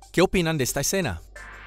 ¿Qué opinan de esta escena?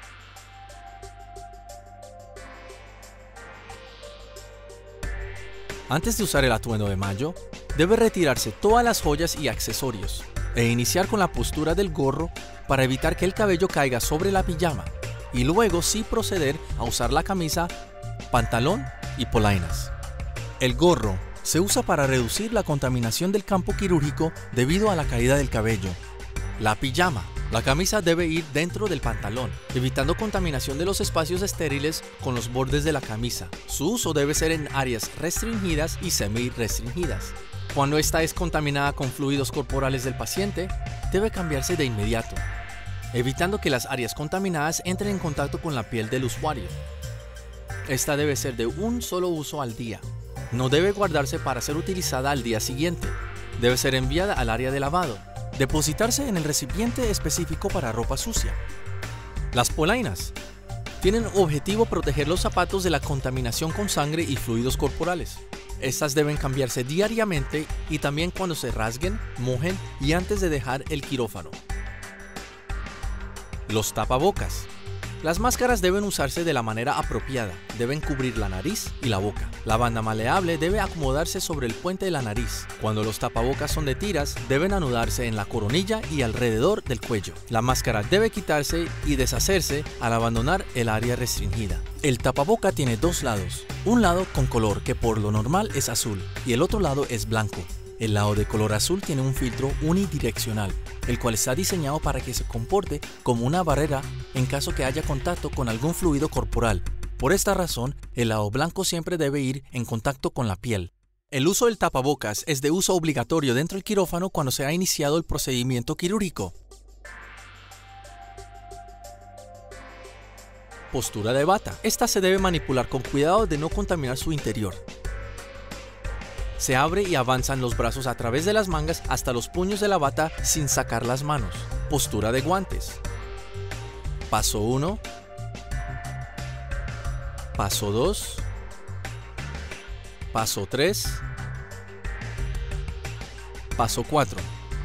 Antes de usar el atuendo de mayo, debe retirarse todas las joyas y accesorios e iniciar con la postura del gorro para evitar que el cabello caiga sobre la pijama y luego sí proceder a usar la camisa, pantalón y polainas. El gorro se usa para reducir la contaminación del campo quirúrgico debido a la caída del cabello. La pijama. La camisa debe ir dentro del pantalón, evitando contaminación de los espacios estériles con los bordes de la camisa. Su uso debe ser en áreas restringidas y semi-restringidas. Cuando esta es contaminada con fluidos corporales del paciente, debe cambiarse de inmediato, evitando que las áreas contaminadas entren en contacto con la piel del usuario. Esta debe ser de un solo uso al día. No debe guardarse para ser utilizada al día siguiente. Debe ser enviada al área de lavado. Depositarse en el recipiente específico para ropa sucia. Las polainas tienen objetivo proteger los zapatos de la contaminación con sangre y fluidos corporales. Estas deben cambiarse diariamente y también cuando se rasguen, mojen y antes de dejar el quirófano. Los tapabocas. Las máscaras deben usarse de la manera apropiada, deben cubrir la nariz y la boca. La banda maleable debe acomodarse sobre el puente de la nariz. Cuando los tapabocas son de tiras, deben anudarse en la coronilla y alrededor del cuello. La máscara debe quitarse y deshacerse al abandonar el área restringida. El tapaboca tiene dos lados, un lado con color que por lo normal es azul y el otro lado es blanco. El lado de color azul tiene un filtro unidireccional, el cual está diseñado para que se comporte como una barrera en caso que haya contacto con algún fluido corporal. Por esta razón, el lado blanco siempre debe ir en contacto con la piel. El uso del tapabocas es de uso obligatorio dentro del quirófano cuando se ha iniciado el procedimiento quirúrgico. Postura de bata. Esta se debe manipular con cuidado de no contaminar su interior. Se abre y avanzan los brazos a través de las mangas hasta los puños de la bata sin sacar las manos. Postura de guantes. Paso 1. Paso 2. Paso 3. Paso 4.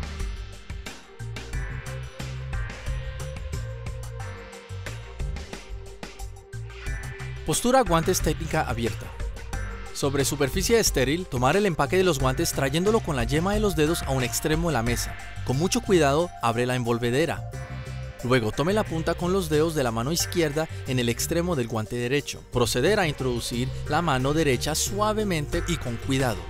Postura guantes técnica abierta. Sobre superficie estéril, tomar el empaque de los guantes trayéndolo con la yema de los dedos a un extremo de la mesa. Con mucho cuidado, abre la envolvedera. Luego, tome la punta con los dedos de la mano izquierda en el extremo del guante derecho. Proceder a introducir la mano derecha suavemente y con cuidado.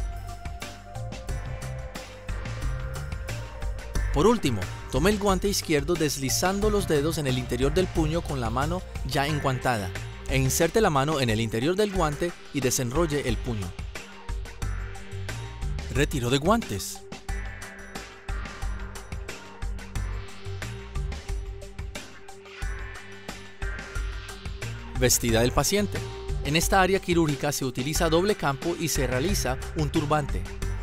Por último, tome el guante izquierdo deslizando los dedos en el interior del puño con la mano ya enguantada. E inserte la mano en el interior del guante y desenrolle el puño. Retiro de guantes. Vestida del paciente. En esta área quirúrgica se utiliza doble campo y se realiza un turbante.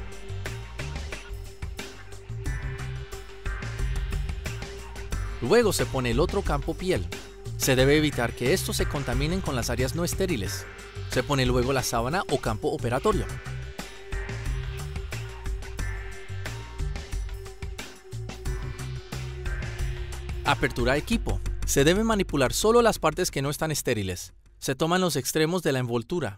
Luego se pone el otro campo piel. Se debe evitar que estos se contaminen con las áreas no estériles. Se pone luego la sábana o campo operatorio. Apertura equipo. Se debe manipular solo las partes que no están estériles. Se toman los extremos de la envoltura.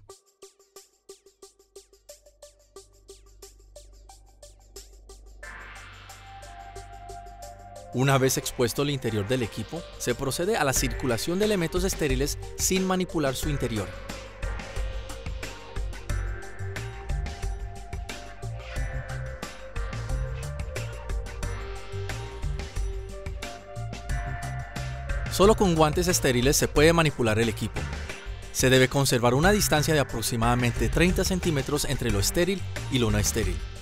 Una vez expuesto el interior del equipo, se procede a la circulación de elementos estériles sin manipular su interior. Solo con guantes estériles se puede manipular el equipo. Se debe conservar una distancia de aproximadamente 30 centímetros entre lo estéril y lo no estéril.